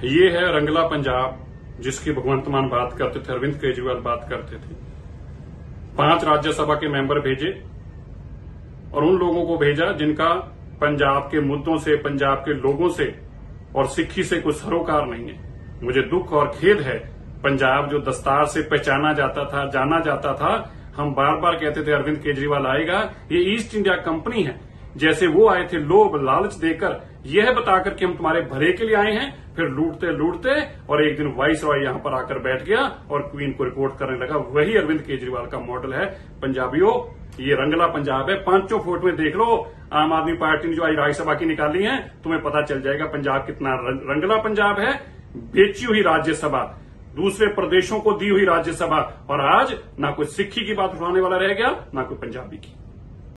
ये है रंगला पंजाब, जिसकी भगवंत मान बात करते थे, अरविंद केजरीवाल बात करते थे। 5 राज्यसभा के मेंबर भेजे और उन लोगों को भेजा जिनका पंजाब के मुद्दों से, पंजाब के लोगों से और सिक्खी से कोई सरोकार नहीं है। मुझे दुख और खेद है, पंजाब जो दस्तार से पहचाना जाता था, जाना जाता था, हम बार बार कहते थे अरविंद केजरीवाल आएगा, ये ईस्ट इंडिया कंपनी है। जैसे वो आए थे लोभ लालच देकर, यह बताकर कि हम तुम्हारे भले के लिए आए हैं, फिर लूटते लूटते और एक दिन वाइसरॉय यहां पर आकर बैठ गया और क्वीन को रिपोर्ट करने लगा। वही अरविंद केजरीवाल का मॉडल है। पंजाबियों, ये रंगला पंजाब है। 5 फोटो में देख लो, आम आदमी पार्टी ने जो आज राज्यसभा की निकाली है, तुम्हें पता चल जाएगा पंजाब कितना रंगला पंजाब है। बेची हुई राज्यसभा, दूसरे प्रदेशों को दी हुई राज्यसभा, और आज ना कोई सिक्खी की बात उठाने वाला रह गया, ना कोई पंजाबी की।